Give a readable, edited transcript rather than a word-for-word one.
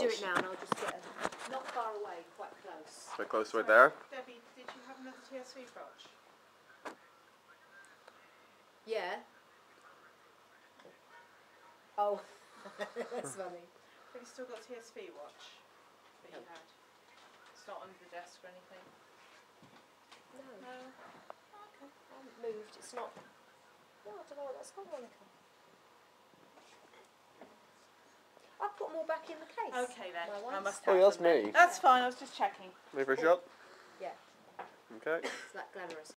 do it now and I'll just get not far away, quite close. Quite close right there. Debbie, did you have another TSV watch? Yeah. Oh, that's funny. Have you still got a TSV watch that you had? It's not under the desk or anything? No. No. I Okay. haven't moved. It's not. No, I don't know what that's called, Monica. I'll put more back in the case. Okay then. My I wife's. must Oh, have that's them then. me. That's fine, I was just checking. Ready for a shot? Yeah. Okay. It's that glamorous.